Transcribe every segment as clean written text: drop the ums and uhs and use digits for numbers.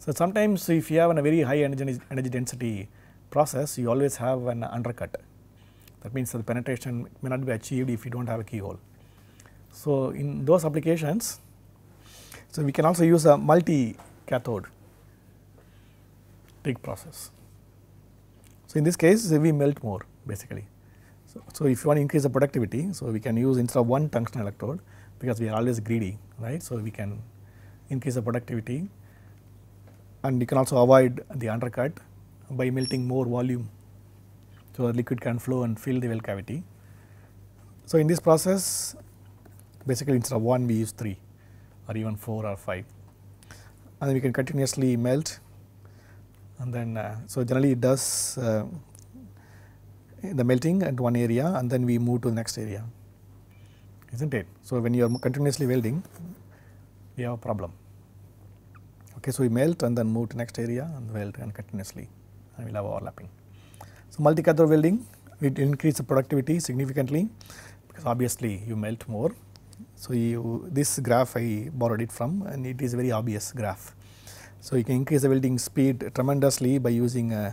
So, sometimes if you have a very high energy density process, you always have an undercut. That means that the penetration may not be achieved if you do not have a keyhole. So, in those applications, so we can also use a multi-cathode TIG process. So, in this case we melt more basically. So, if you want to increase the productivity, so we can use instead of one tungsten electrode, because we are always greedy, right. So, we can increase the productivity, and you can also avoid the undercut by melting more volume, so the liquid can flow and fill the well cavity. So, in this process basically instead of 1 we use 3 or even 4 or 5, and then we can continuously melt, and then so generally it does the melting at one area and then we move to the next area, is not it. So, when you are continuously welding we have a problem. Okay, so, we melt and then move to next area and weld and continuously, and we will have overlapping. So, multi-cathode welding, it increase the productivity significantly, because obviously you melt more. So, this graph I borrowed it from, and it is a very obvious graph. So, you can increase the welding speed tremendously by using a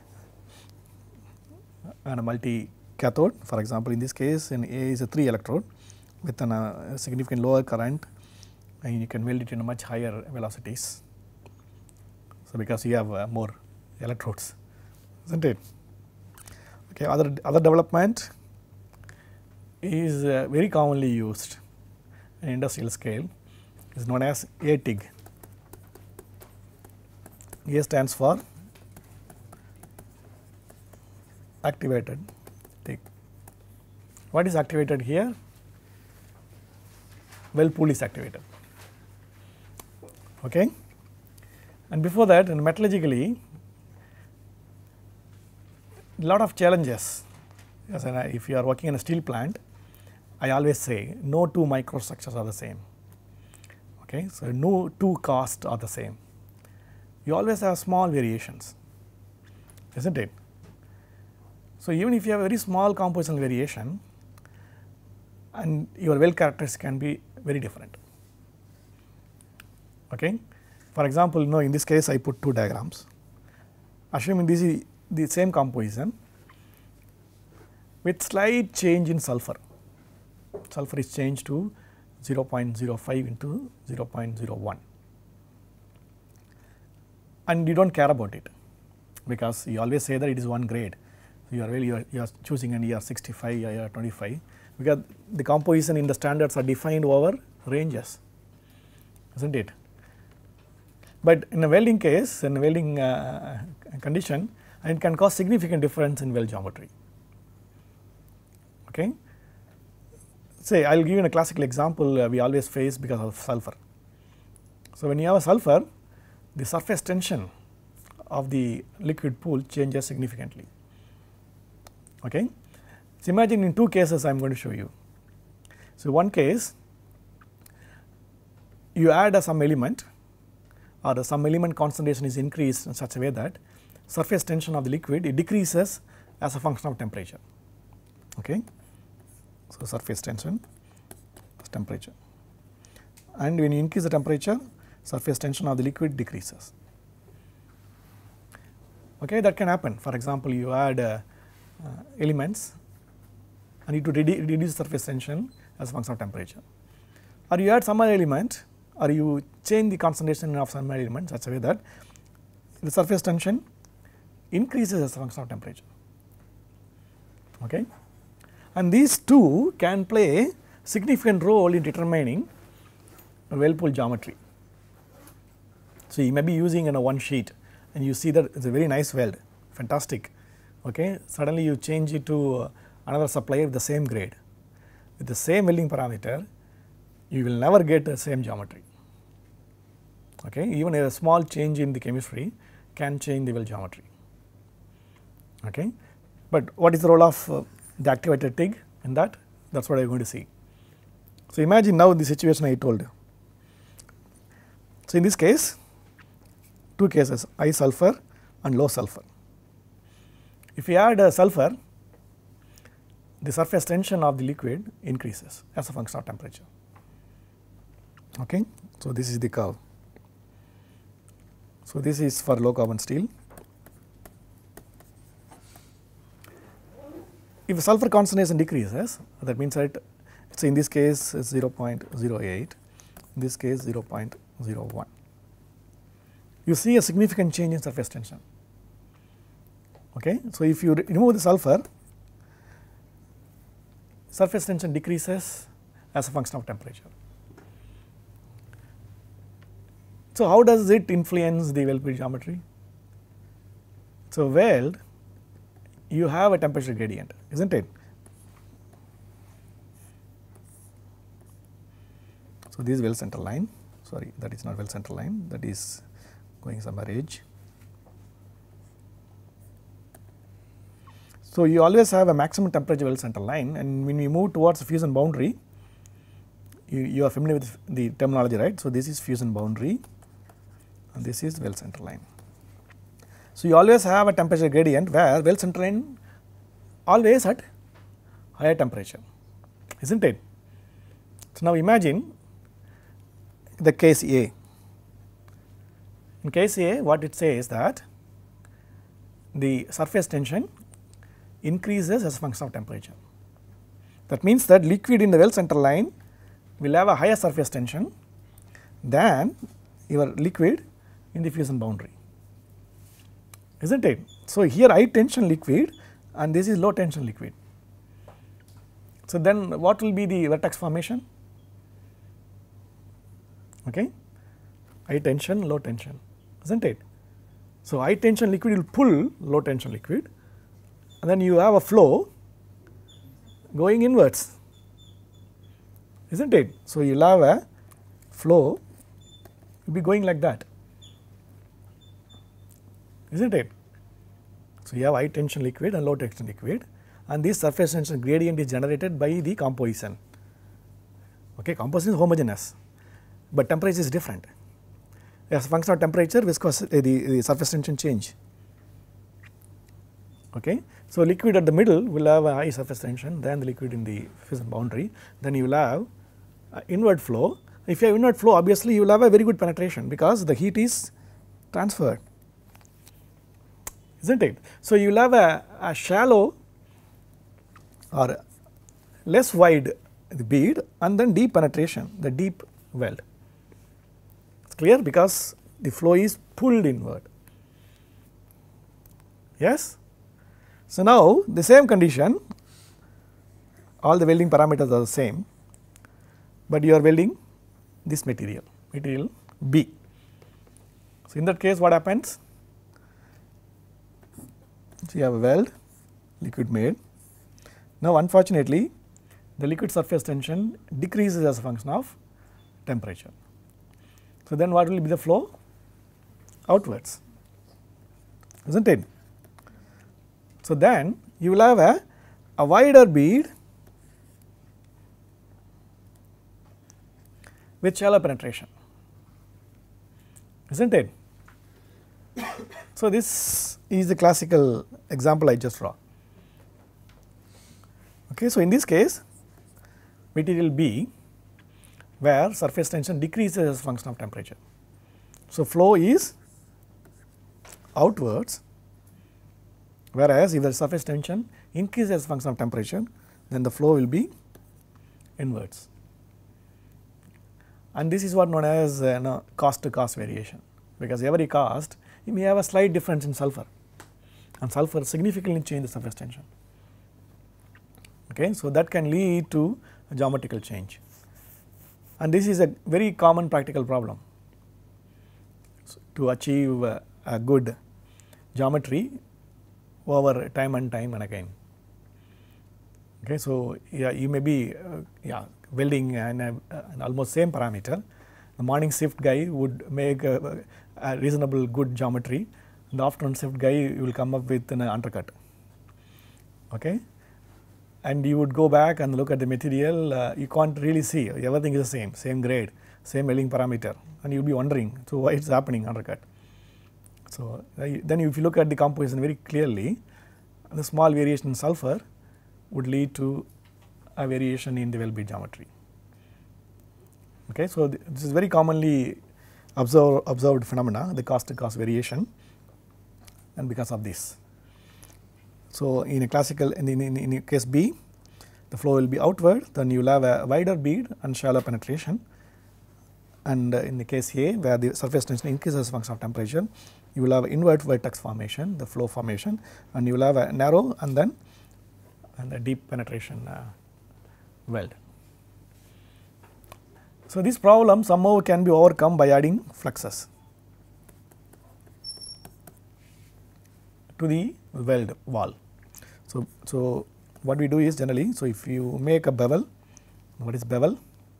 multi-cathode. For example, in this case in A is a 3 electrode with a significant lower current, and you can weld it in a much higher velocities. So, because you have more electrodes, is not it. Okay, other development is very commonly used in industrial scale, is known as ATIG. A stands for activated TIG. What is activated here? Weld pool is activated. Okay. And before that, metallurgically, a lot of challenges. Yes, and if you are working in a steel plant, I always say no two microstructures are the same. Okay. So, no two costs are the same. You always have small variations, is not it. So, even if you have a very small compositional variation, and your weld characteristics can be very different. Okay. For example, in this case I put 2 diagrams, assuming this is the same composition with slight change in sulfur. Sulfur is changed to 0.05 into 0.01, and you do not care about it, because you always say that it is one grade. So, you are choosing an ER65 or ER25, because the composition in the standards are defined over ranges, is not it. But in a welding case, in a welding condition, it can cause significant difference in weld geometry. Okay. Say I will give you a classical example we always face because of sulfur. So, when you have a sulfur, the surface tension of the liquid pool changes significantly. Okay. So, imagine in 2 cases I am going to show you. So, one case you add some element, or some element concentration is increased in such a way that surface tension of the liquid it decreases as a function of temperature. Okay. So, surface tension is temperature, and when you increase the temperature, surface tension of the liquid decreases. Okay, that can happen. For example, you add elements and need to reduce surface tension as a function of temperature, or you add some other element, or you change the concentration of some element such a way that the surface tension increases as a function of temperature. Okay. And these two can play significant role in determining weld pool geometry. So, you may be using one sheet and you see that it is a very nice weld, fantastic. Okay. Suddenly you change it to another supplier with the same grade, with the same welding parameter, you will never get the same geometry. Okay. Even a small change in the chemistry can change the weld geometry. Okay. But what is the role of the activated TIG in that? That is what I am going to see. So, imagine now the situation I told you. So, in this case 2 cases, high sulfur and low sulfur. If you add sulfur, the surface tension of the liquid increases as a function of temperature. Okay. So, this is the curve. So, this is for low carbon steel. If sulfur concentration decreases, that means that, so in this case is 0.08, in this case 0.01. You see a significant change in surface tension. Okay. So, if you remove the sulfur, surface tension decreases as a function of temperature. So, how does it influence the weld bead geometry? So, weld, you have a temperature gradient, is not it? So, this is weld center line, sorry, that is not weld center line, that is going somewhere edge. So, you always have a maximum temperature weld center line, and when we move towards the fusion boundary, you are familiar with the terminology, right. So, this is fusion boundary and this is weld center line. So, you always have a temperature gradient where weld center line always at higher temperature, is not it? So, now imagine the case A. In case A, what it says that the surface tension increases as a function of temperature. That means that liquid in the weld center line will have a higher surface tension than your liquid in the fusion boundary, is not it? So, here high tension liquid and this is low tension liquid. So, then what will be the vertex formation? Okay. High tension, low tension, is not it? So, high tension liquid will pull low tension liquid and then you have a flow going inwards, is not it? So, you will have a flow will be going like that, is not it? So, you have high tension liquid and low tension liquid and this surface tension gradient is generated by the composition. Okay, composition is homogeneous, but temperature is different. As a function of temperature, viscosity, the surface tension change. Okay. So, liquid at the middle will have a high surface tension than the liquid in the fusion boundary, then you will have inward flow. If you have inward flow, obviously you will have a very good penetration because the heat is transferred, is not it? So, you will have a shallow or less wide the bead and then deep penetration, the deep weld. It is clear because the flow is pulled inward. Yes. So, now the same condition, all the welding parameters are the same, but you are welding this material B. So, in that case what happens? So, you have a weld, liquid made. Now, unfortunately, the liquid surface tension decreases as a function of temperature. So, then what will be the flow? Outwards, is not it? So, then you will have a wider bead with shallow penetration, is not it? So, this is the classical example I just draw. Okay. So, in this case material B where surface tension decreases as a function of temperature. So, flow is outwards, whereas if the surface tension increases as a function of temperature, then the flow will be inwards. And this is what known as cost to cost variation, because every cost you may have a slight difference in sulfur, and sulfur significantly change the surface tension. Okay. So, that can lead to a geometrical change, and this is a very common practical problem. So, to achieve a good geometry over time and again. Okay. So, yeah, you may be welding an almost same parameter. The morning shift guy would make a reasonable good geometry, and the afternoon shift guy will come up with an undercut. Okay. And you would go back and look at the material, you can't really see, everything is the same grade, same welding parameter, and you will be wondering, so why it is happening undercut. So, then if you look at the composition very clearly, the small variation in sulfur would lead to a variation in the weld bead geometry. Okay. So, this is very commonly observed phenomena, the cost to cost variation, and because of this. So, in a classical in case B, the flow will be outward, then you will have a wider bead and shallow penetration, and in the case A, where the surface tension increases as a function of temperature, you will have invert vertex formation, the flow formation, and you will have a narrow and then a deep penetration weld. So, this problem somehow can be overcome by adding fluxes to the weld wall. So, what we do is generally, so if you make a bevel, what is bevel?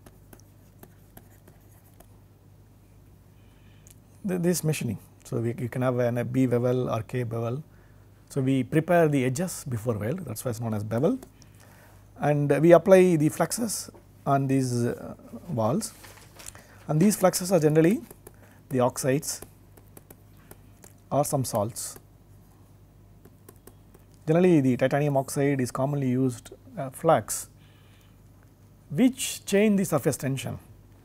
This machining. So, you can have a B bevel or K bevel. So, we prepare the edges before weld, that is why it is known as bevel, and we apply the fluxes on these walls, and these fluxes are generally the oxides or some salts. Generally, the titanium oxide is commonly used flux which change the surface tension.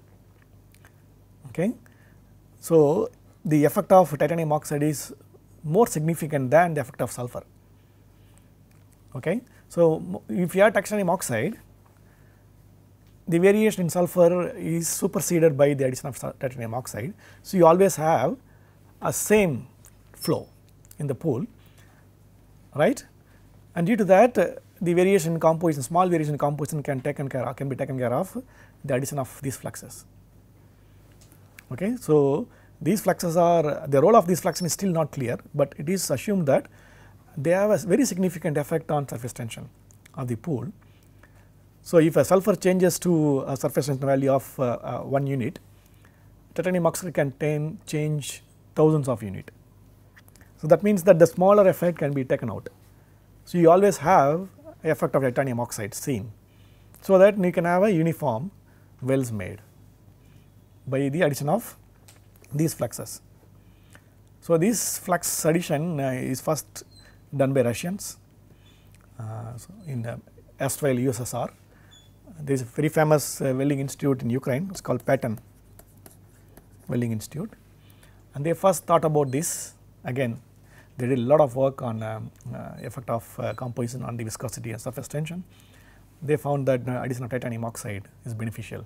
Okay. So, the effect of titanium oxide is more significant than the effect of sulfur. Okay. So, if you have titanium oxide, the variation in sulfur is superseded by the addition of titanium oxide. So, you always have a same flow in the pool, right, and due to that the variation in composition, small variation in composition can be taken care of the addition of these fluxes. Okay. So, these fluxes are, the role of these fluxes is still not clear, but it is assumed that they have a very significant effect on surface tension of the pool. So, if a sulfur changes to a surface tension value of 1 unit, titanium oxide can change thousands of units. So, that means that the smaller effect can be taken out. So, you always have a effect of titanium oxide seen, so that you can have a uniform welds made by the addition of these fluxes. So, this flux addition is first done by Russians so in the erstwhile USSR. There is a very famous welding institute in Ukraine, it is called Patton Welding Institute, and they first thought about this. Again, they did a lot of work on effect of composition on the viscosity and surface tension. They found that addition of titanium oxide is beneficial,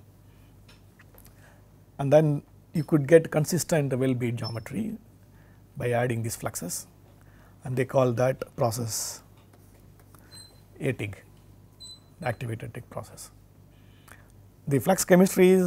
and then you could get consistent weld bead geometry by adding these fluxes, and they call that process ATIG, activated TIG process. The flux chemistries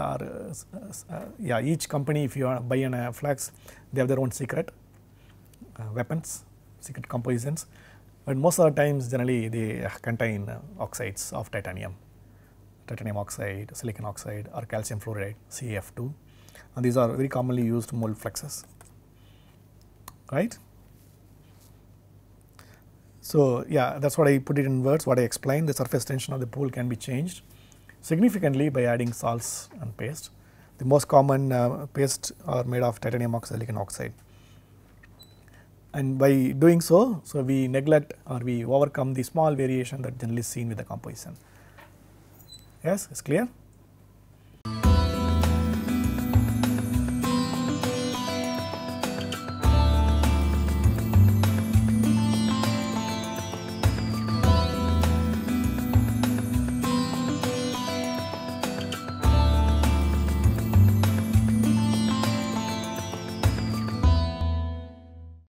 are each company, if you buy a flux, they have their own secret weapons, secret compositions, but most of the times generally they contain oxides of titanium oxide, silicon oxide or calcium fluoride CaF2, and these are very commonly used mold fluxes, right. So, yeah, that is what I put it in words, what I explained. The surface tension of the pool can be changed significantly by adding salts and paste. The most common paste are made of titanium oxide, silicon oxide, and by doing so, we neglect or we overcome the small variation that generally is seen with the composition. Yes, it is clear.